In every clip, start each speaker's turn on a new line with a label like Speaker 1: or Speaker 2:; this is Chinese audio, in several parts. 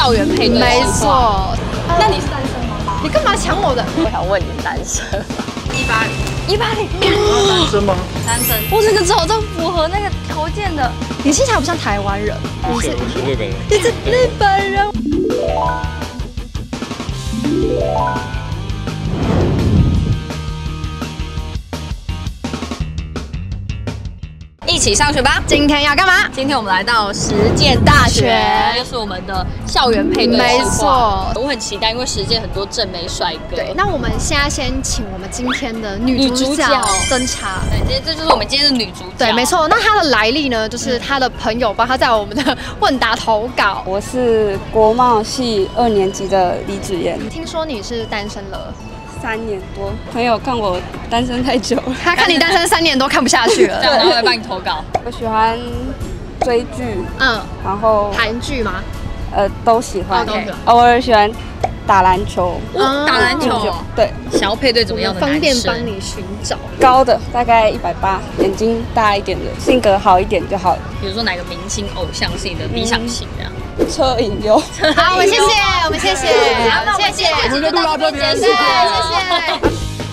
Speaker 1: 校园配对。
Speaker 2: 没错。
Speaker 1: 那你是单身吗？
Speaker 2: 你干嘛抢我的？
Speaker 1: 我想问你是单身吗？180，
Speaker 3: 单身吗？
Speaker 1: 单身。我这个找到符合那个条件的。
Speaker 2: 你听起来不像台湾人，
Speaker 3: 我是日本人。
Speaker 2: 你是日本人。
Speaker 1: 一起上学吧！
Speaker 2: 今天要干嘛？
Speaker 1: 今天我们来到实践大学，又是我们的校园配对。
Speaker 2: 没错，
Speaker 1: 我很期待，因为实践很多正妹帅哥。
Speaker 2: 对，那我们现在先请我们今天的女主角登场。
Speaker 1: 对，这就是我们今天的女主角。
Speaker 2: 对，没错。那她的来历呢？就是她的朋友帮她在我们的问答投稿。
Speaker 4: 我是国贸系2年级的李芷妍。
Speaker 2: 听说你是单身了
Speaker 4: 3年多，朋友看我单身太久了，
Speaker 2: 他看你单身3年多看不下去了，
Speaker 1: 然后来帮你投稿。
Speaker 4: 我喜欢追剧，然后
Speaker 2: 韩剧吗？
Speaker 4: 都喜欢，
Speaker 2: OK
Speaker 4: 偶尔喜欢打篮球。
Speaker 1: 打篮球，
Speaker 4: 对，
Speaker 1: 想要配对怎么样的男生？
Speaker 2: 方便帮你寻找
Speaker 4: 高的，大概180，眼睛大一点的，性格好一点就好了。
Speaker 1: 比如说哪个明星偶像是你的理想型的？
Speaker 4: 车银优。
Speaker 2: 好，我们谢谢，我们谢谢，谢谢，
Speaker 3: 我们就录到这边，
Speaker 2: 谢谢，谢谢。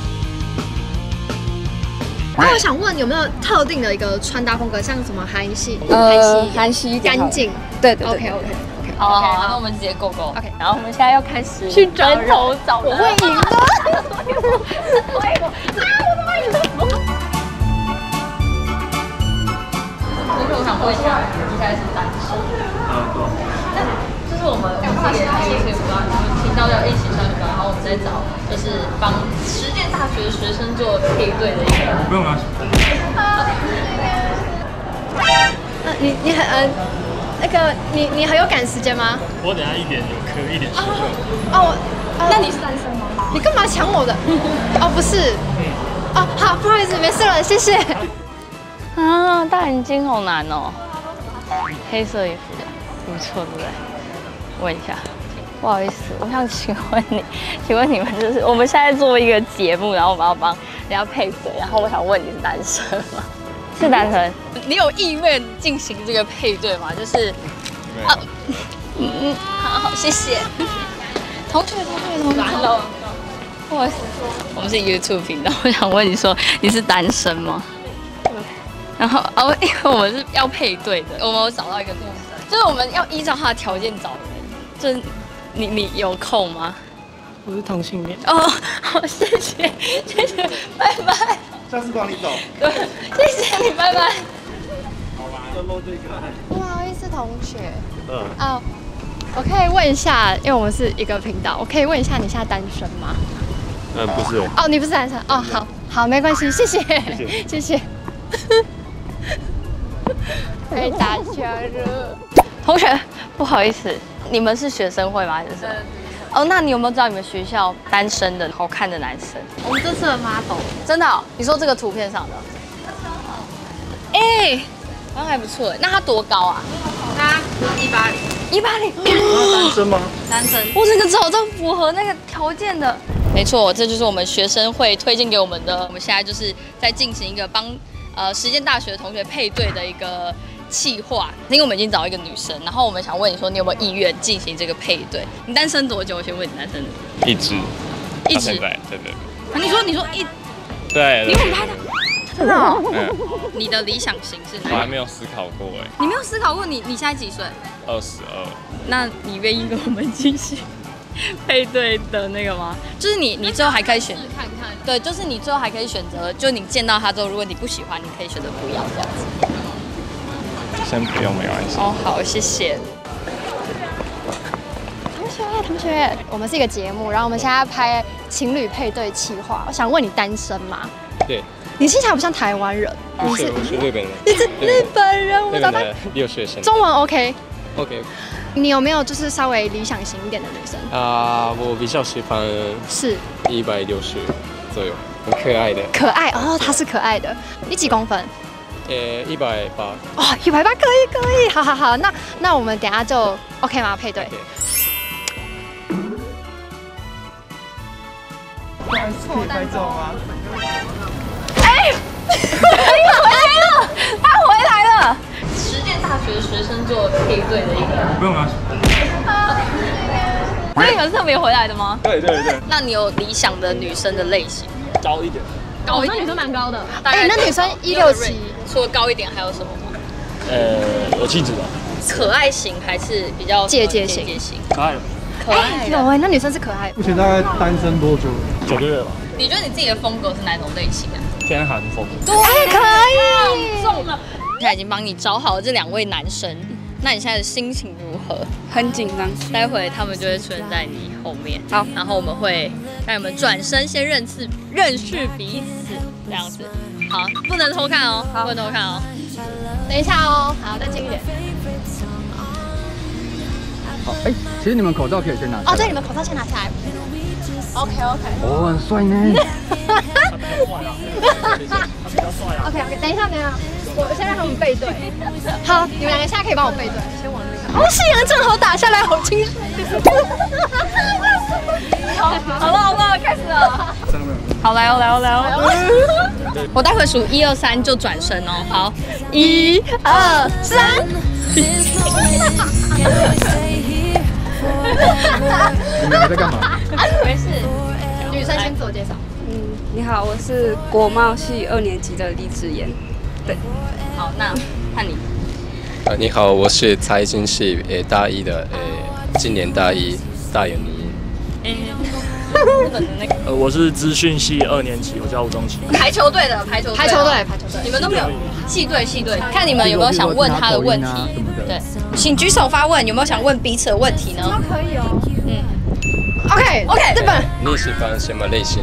Speaker 2: 那我想问，有没有特定的一个穿搭风格，像什么韩系、
Speaker 4: 韩系一点，
Speaker 2: 干净？
Speaker 4: 对
Speaker 2: ，OK。
Speaker 1: 好，那我们直接 go。
Speaker 2: OK，
Speaker 1: 然后我们现在要开始
Speaker 2: 去找人，
Speaker 1: 我会赢的。我会赢。所以我想问一下，你现在是单身？那就是我们自己的一些舞蹈，听到要一起上学，然后我们在找就是帮实践大学的学生做配对的一个。
Speaker 3: 不用拿。
Speaker 2: 你很那个你很有赶时间吗？
Speaker 3: 我等下1点有课，1点10分。
Speaker 2: 那你是单身吗？你干嘛抢我的？不是。好，不好意思，没事了，谢谢。
Speaker 1: 啊，大眼睛好难哦。黑色衣服的，不错，对不对？问一下，不好意思，我想请问你们就是我们现在做一个节目，然后我们要帮人家配对，然后我想问你是单身吗？是单身。你有意愿进行这个配对吗？就是好，谢谢。同学。完了。不好意思，我们是 YouTube 频道，我想问你说你是单身吗？然后因为我们是要配对的，我们有找到一个女生，就是我们要依照她的条件找人，就是你有空吗？
Speaker 5: 我是同性恋。
Speaker 1: 好，谢谢，拜拜。
Speaker 3: 下次帮你找。
Speaker 1: 对，谢谢你，拜拜。
Speaker 3: 好吧，就露这个。
Speaker 2: 不好意思，同学。我可以问一下，因为我们是一个频道，我可以问一下你现在单身吗？
Speaker 3: 不是。
Speaker 2: 你不是单身好，没关系，谢谢。太大家了。
Speaker 1: 同学，不好意思，你们是学生会吗？还是什么？那你有没有知道你们学校单身的好看的男生？
Speaker 2: 我们这次的 model
Speaker 1: 真的？你说这个图片上的？好像还不错。那他多高啊？
Speaker 2: 他180。
Speaker 3: 单身吗？
Speaker 1: 单身。我这个找到符合那个条件的。没错，这就是我们学生会推荐给我们的。我们现在就是在进行一个帮实践大学的同学配对的一个企划。因为我们已经找到一个女生，然后我们想问你说，你有没有意愿进行这个配对？你单身多久？我先问你单身。
Speaker 3: 一直。对。
Speaker 1: 你说一。
Speaker 3: 对。
Speaker 1: 你有拍的？真的？你的理想型是哪？
Speaker 3: 我还没有思考过哎。
Speaker 1: 你没有思考过你现在几岁
Speaker 3: ？22。
Speaker 1: 那你愿意跟我们进行配对的那个吗？就是你最后还可以选择看看。对，就是你最后还可以选择，就你见到他之后，如果你不喜欢，你可以选择不要这样子。
Speaker 3: 先不用，没关系。
Speaker 1: 好，谢谢。
Speaker 2: 同学，我们是一个节目，然后我们现在拍情侣配对企划。我想问你单身吗？
Speaker 3: 对。
Speaker 2: 你听起来不像台湾人。
Speaker 3: 我是日本人。
Speaker 2: 你是日本人，我找到。
Speaker 3: 留学生。
Speaker 2: 中文 OK。
Speaker 4: 你有没有就是稍微理想型一点的女生？
Speaker 3: 我比较喜欢
Speaker 4: 是
Speaker 3: 160左右，很可爱的。
Speaker 4: 可爱哦，她是可爱的。你几公分
Speaker 3: ？180。
Speaker 4: 哦，180可以。好，那我们等下就 OK 吗？配对。
Speaker 3: 可以拍照吗？
Speaker 1: 哎，他回来了。实践大学学生做配对的一个。
Speaker 3: 不用拿。
Speaker 1: 你们特别回来的吗？
Speaker 3: 对对对，
Speaker 1: 那你有理想的女生的类型？
Speaker 3: 高一点。
Speaker 1: 高一点，
Speaker 2: 那女生蛮高的。
Speaker 4: 哎，那女生167，
Speaker 1: 除了高一点还有什么吗？
Speaker 3: 有气质的，
Speaker 1: 可爱型还是比较
Speaker 4: 姐姐型？
Speaker 3: 可爱的。
Speaker 1: 可爱的。
Speaker 4: 有哎，那女生是可爱的。
Speaker 3: 目前大概单身多久？9个月吧。
Speaker 1: 你觉得你自己的风格是哪种类型啊？
Speaker 3: 偏韩风。
Speaker 1: 对，可以。中了。现在已经帮你找好了这2位男生，那你现在的心情如何？
Speaker 2: 很紧张。
Speaker 1: 待会他们就会出现在你后面。
Speaker 2: 好，
Speaker 1: 然后我们会让你们转身先认识彼此，这样子。好，不能偷看哦，不能偷看哦。
Speaker 4: 等一下哦，好，再近一点。
Speaker 6: 好，哎，其实你们口罩可以先拿下来。
Speaker 4: 哦，对，你们口罩先拿下来。OK。
Speaker 6: 哦，很帅呢。
Speaker 4: OK，等一下，我先让他们背对。好，你们2个现在可以帮我背对，先往那边看。哦，夕阳正好打下来，好清爽。
Speaker 1: 好了，开始了。好，来哦。我待会数1、2、3就转身哦。好，1、2、3。
Speaker 6: 你们在干嘛？
Speaker 1: 没事。
Speaker 4: 女生先自我介绍。
Speaker 2: 你好，我是国贸系2年级的李子妍。对。
Speaker 1: 好，那看你。
Speaker 3: 你好，我是财经系大一的今年大一大眼妮。
Speaker 1: 日本的那个。
Speaker 7: 我是资讯系2年级，我叫吴宗奇。
Speaker 1: 排球队的。你们都没有系队，看你们有没有想问他的问题。对，请举手发问，有没有想问彼此的问题呢？
Speaker 4: 都可以哦。OK，日本。
Speaker 3: 你喜欢什么类型？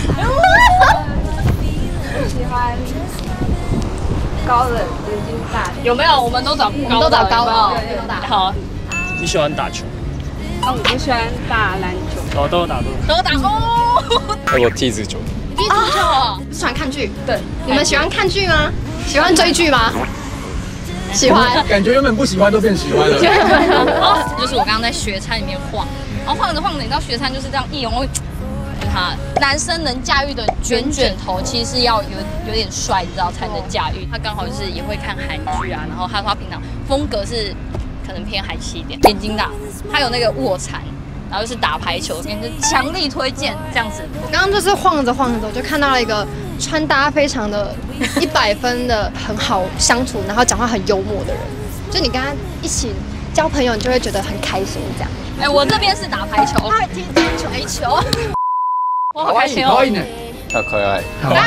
Speaker 2: 喜欢高的眼睛大的。
Speaker 1: 有没有？我们都找高的。
Speaker 4: 都找高的。
Speaker 1: 好。
Speaker 7: 你喜欢打球？
Speaker 2: 我喜欢打篮球。
Speaker 7: 哦，都有打。
Speaker 1: 哦。
Speaker 3: 我踢足球。
Speaker 1: 踢足球。
Speaker 4: 喜欢看剧？
Speaker 2: 对。
Speaker 4: 你们喜欢看剧吗？喜欢追剧吗？喜欢。
Speaker 6: 感觉原本不喜欢都变喜欢了。
Speaker 1: 就是我刚刚在学餐里面晃，然后晃着，你知道学餐就是这样一拥。男生能驾驭的卷头，其实是要有点帅，你知道才能驾驭。他刚好就是也会看韩剧啊，然后他说他平常风格是可能偏韩系一点，眼睛大，他有那个卧蚕，然后就是打排球，跟就强力推荐这样子。
Speaker 4: 我刚刚就是晃着，我就看到了一个穿搭非常的100分的很好相处，然后讲话很幽默的人，就你跟他一起交朋友，你就会觉得很开心这样。
Speaker 1: 哎，我这边是打排球，他踢排球。我好开心哦！
Speaker 3: 好可爱。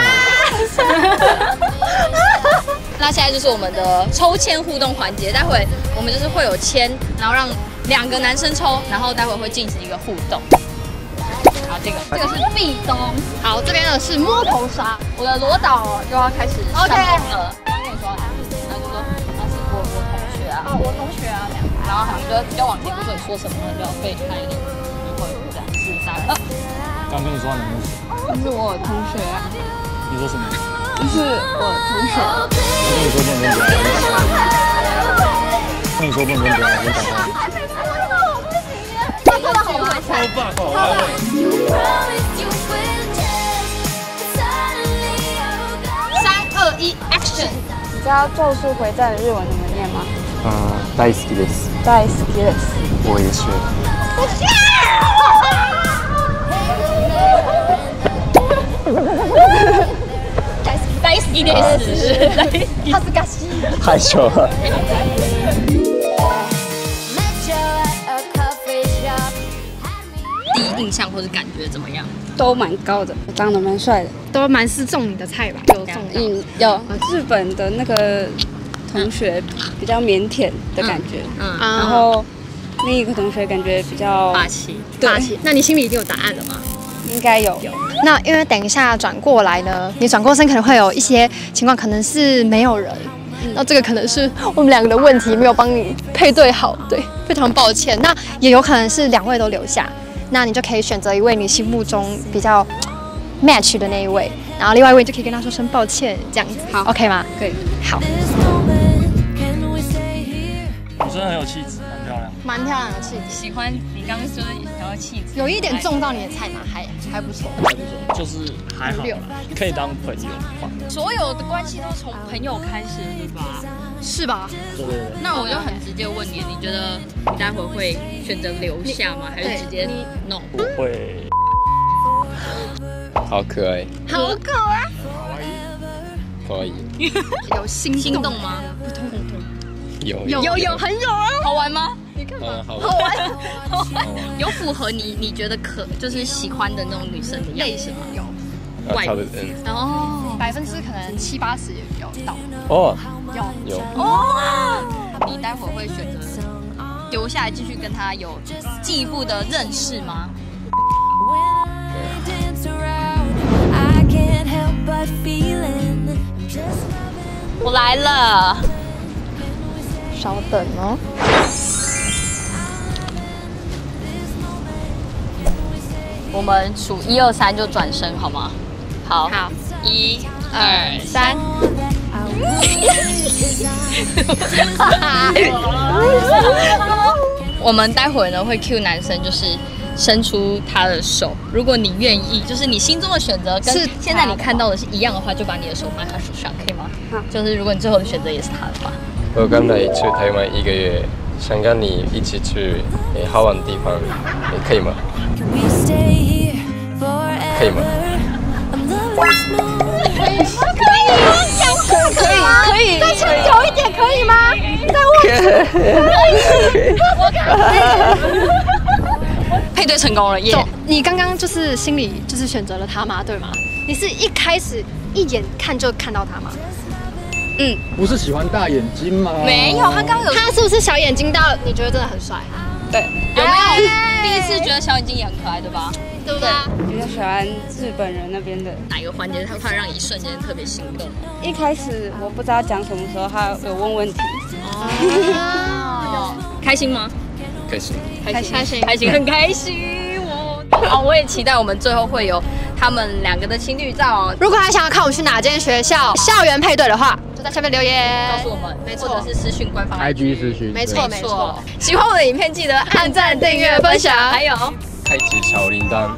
Speaker 1: 那现在就是我们的抽签互动环节，待会我们就是会有签，然后让2个男生抽，然后待会会进行一个互动。好，这个是壁咚。好，这边的是摸头杀。我的罗导就要开始上工了。刚跟你说，然后就说他是我同学啊。我同学啊，然后他们就交往结束之后说什么就要被开了，就会这样4、3、2。
Speaker 7: 刚跟你说他男朋友。
Speaker 2: 那是我同学啊。
Speaker 7: 你说什么？
Speaker 2: 那是我同学。
Speaker 7: 我跟你说不能跟别人讲。跟你说不能跟别人讲。
Speaker 4: 他做的好吗？
Speaker 7: 超棒，好安慰。
Speaker 4: 3、2、1 ，Action！
Speaker 2: 你知道《咒术回战》的日文怎么念吗？
Speaker 6: 大好きです。
Speaker 2: 大好きです。
Speaker 6: 我也是。
Speaker 1: 大好きです。
Speaker 4: 恥ずかしい。
Speaker 6: 害羞了。
Speaker 1: 第一印象或是感觉怎么样？
Speaker 2: 都蛮高的，长得蛮帅的，
Speaker 4: 都蛮是中你的菜吧？有中
Speaker 2: 有日本的那个同学比较腼腆的感觉，然后另一个同学感觉比较
Speaker 1: 霸气。
Speaker 4: 霸气。那你心里一定有答案了吗？
Speaker 2: 应该有。
Speaker 4: 那因为等一下转过来呢，你转过身可能会有一些情况，可能是没有人。那这个可能是我们2个的问题，没有帮你配对好，对，非常抱歉。那也有可能是2位都留下，那你就可以选择一位你心目中比较 match 的那一位，然后另外一位你就可以跟他说声抱歉，这样子，好 ，OK 吗？
Speaker 2: 可以。
Speaker 4: 好。
Speaker 7: 女生很有气质，蛮漂亮。
Speaker 4: 蛮漂亮的气质，
Speaker 1: 喜欢你刚刚说想要气质，
Speaker 4: 有一点中到你的菜嘛，还不错，
Speaker 7: 就是还好啦，可以当朋友吧。
Speaker 1: 所有的关系都从朋友开始，对吧？
Speaker 4: 是吧？
Speaker 7: 对对对，
Speaker 1: 那我就很直接问你，你觉得你待会会选择留下吗？还是直接 no？
Speaker 7: 我会。
Speaker 3: 好可爱，
Speaker 4: 好可爱，
Speaker 3: 可以，
Speaker 4: 有心动
Speaker 1: 吗？
Speaker 3: 有
Speaker 4: 很有啊，
Speaker 1: 好玩吗？
Speaker 3: 好
Speaker 1: 玩，有符合你觉得就是喜欢的那种女生的样子吗？有，
Speaker 3: 差不多
Speaker 1: 哦
Speaker 4: ，80%可能70-80也有到。
Speaker 3: 哦，有
Speaker 1: 哦，你待会会选择留下来继续跟他有进一步的认识吗？我来了，
Speaker 4: 稍等哦。
Speaker 1: 我们数1、2、3就转身好吗？好，1、2、3。我们待会呢会 cue 男生，就是伸出他的手，如果你愿意，就是你心中的选择跟现在你看到的是一样的话，就把你的手放在他手上，可以吗？好，就是如果你最后的选择也是他的话。
Speaker 3: 我刚来去台湾1个月，想跟你一起去好玩的地方，可以吗？可以吗？
Speaker 4: 可以，再撑久一点可以吗？再握
Speaker 1: 配对成功了耶！
Speaker 4: 你刚刚就是心里就是选择了他吗？对吗？你是一开始一眼看就看到他吗？
Speaker 6: 不是喜欢大眼睛吗？
Speaker 1: 没有，他刚有，
Speaker 4: 他是不是小眼睛到你觉得真的很帅？
Speaker 1: 对，有没有第一次觉得小眼睛也很可爱，对吧？
Speaker 4: 对不对？
Speaker 2: 比较喜欢日本人那边的。
Speaker 1: 哪一个环节他会让你一瞬间特别心动？
Speaker 2: 一开始我不知道讲什么时候，他有问问题。
Speaker 1: 哦，开心吗？
Speaker 3: 开心，
Speaker 1: 很开心哦！好，我也期待我们最后会有他们2个的情侣照。
Speaker 4: 如果还想要看我们去哪间学校校园配对的话，就在下面留言
Speaker 1: 告诉我们，
Speaker 4: 没错，
Speaker 1: 或者是私讯官方
Speaker 6: IG 私讯，
Speaker 4: 没错没错。
Speaker 1: 喜欢我的影片记得按赞、订阅、分享，还有
Speaker 3: 开启小铃铛。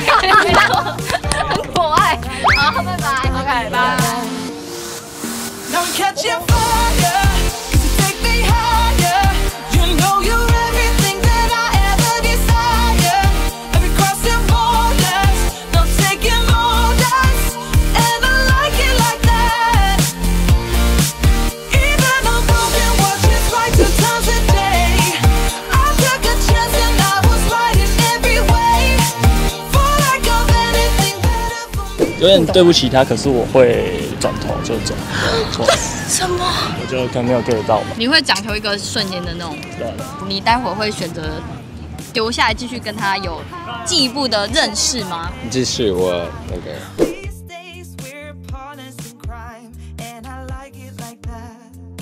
Speaker 1: 很可爱。好，拜拜。OK， 拜。
Speaker 8: Now I'm catching fire, 'cause you take me higher. You know you're everything that I ever desire. Every crossing borders, no taking orders, and I like it like that. Even on broken watches, right 2 times a day. I took a chance and I was right in every way. For lack of anything better for me.
Speaker 7: 有点对不起他，可是我会转头就走。
Speaker 1: 什么？
Speaker 7: 我就可能没有 get 到吧。
Speaker 1: 你会讲求一个瞬间的那种，你待会儿会选择留下来继续跟他有进一步的认识吗？
Speaker 3: 继续我那个。
Speaker 8: These days we're partners in crime.